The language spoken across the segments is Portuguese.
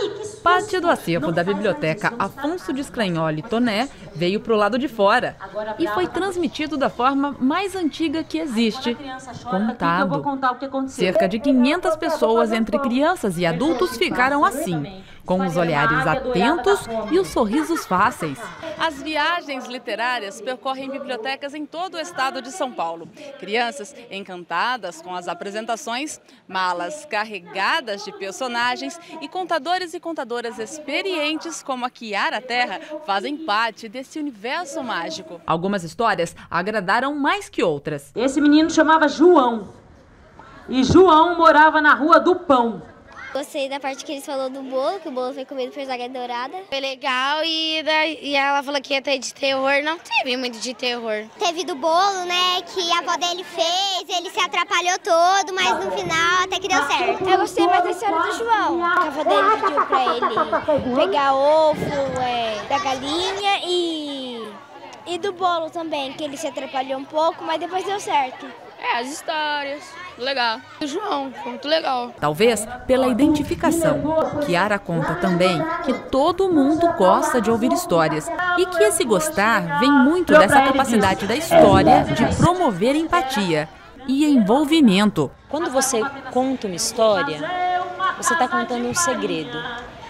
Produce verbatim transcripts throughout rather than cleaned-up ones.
Parte do acervo da biblioteca Afonso de Sclagnoli Toné veio para o lado de fora e foi transmitido da forma mais antiga que existe, contado. Cerca de quinhentas pessoas, entre crianças e adultos, ficaram assim, com os olhares atentos e os sorrisos fáceis. As viagens literárias percorrem bibliotecas em todo o estado de São Paulo. Crianças encantadas com as apresentações, malas carregadas de personagens e contadores e contadoras experientes como a Kiara Terra fazem parte desse universo mágico. Algumas histórias agradaram mais que outras. Esse menino chamava João e João morava na Rua do Pão. Gostei da parte que eles falaram do bolo, que o bolo foi comido por Zaga Dourada. Foi legal e, daí, e ela falou que ia ter de terror, não teve muito de terror. Teve do bolo, né, que a avó dele fez, ele se atrapalhou todo, mas no final até que deu certo. Eu gostei mais da história do João, que a avó dele pediu pra ele pegar ovo é, da galinha e, e do bolo também, que ele se atrapalhou um pouco, mas depois deu certo. É, as histórias, legal. O João, foi muito legal. Talvez pela identificação. Kiara conta também que todo mundo gosta de ouvir histórias e que esse gostar vem muito dessa capacidade da história de promover empatia e envolvimento. Quando você conta uma história, você está contando um segredo.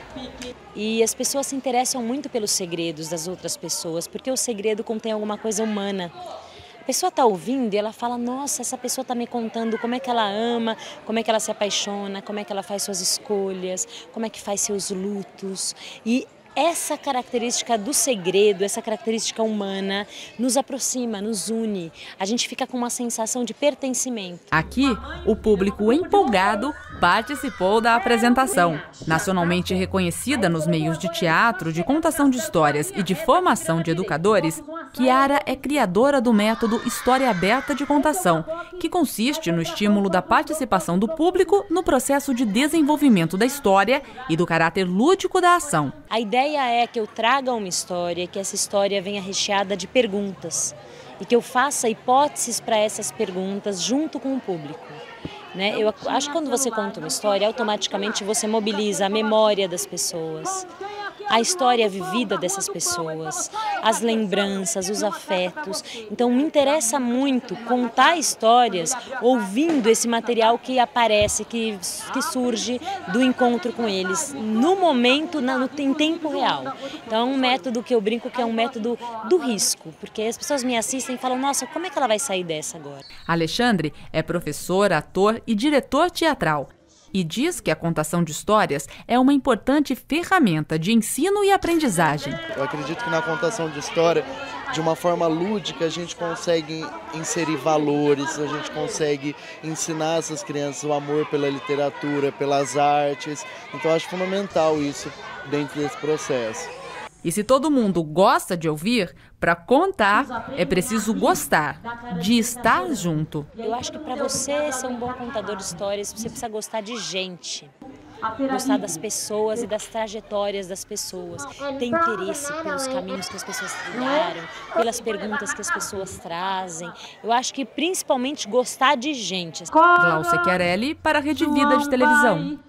E as pessoas se interessam muito pelos segredos das outras pessoas, porque o segredo contém alguma coisa humana. A pessoa está ouvindo e ela fala, nossa, essa pessoa está me contando como é que ela ama, como é que ela se apaixona, como é que ela faz suas escolhas, como é que faz seus lutos. E essa característica do segredo, essa característica humana, nos aproxima, nos une. A gente fica com uma sensação de pertencimento. Aqui, o público empolgado participou da apresentação. Nacionalmente reconhecida nos meios de teatro, de contação de histórias e de formação de educadores, Kiara é criadora do método História Aberta de Contação, que consiste no estímulo da participação do público no processo de desenvolvimento da história e do caráter lúdico da ação. A ideia é que eu traga uma história, que essa história venha recheada de perguntas e que eu faça hipóteses para essas perguntas junto com o público. Né? Eu acho que quando você conta uma história, automaticamente você mobiliza a memória das pessoas, a história vivida dessas pessoas, as lembranças, os afetos. Então me interessa muito contar histórias ouvindo esse material que aparece, que, que surge do encontro com eles, no momento, na, no, em tempo real. Então é um método que eu brinco que é um método do risco, porque as pessoas me assistem e falam, nossa, como é que ela vai sair dessa agora? Alexandre é professor, ator e diretor teatral. E diz que a contação de histórias é uma importante ferramenta de ensino e aprendizagem. Eu acredito que na contação de história, de uma forma lúdica, a gente consegue inserir valores, a gente consegue ensinar essas crianças o amor pela literatura, pelas artes. Então, eu acho fundamental isso dentro desse processo. E se todo mundo gosta de ouvir, para contar é preciso gostar, de estar junto. Eu acho que para você ser um bom contador de histórias, você precisa gostar de gente. Gostar das pessoas e das trajetórias das pessoas. Ter interesse pelos caminhos que as pessoas trilharam, pelas perguntas que as pessoas trazem. Eu acho que principalmente gostar de gente. Glaucia Chiarelli para a Rede Vida de Televisão.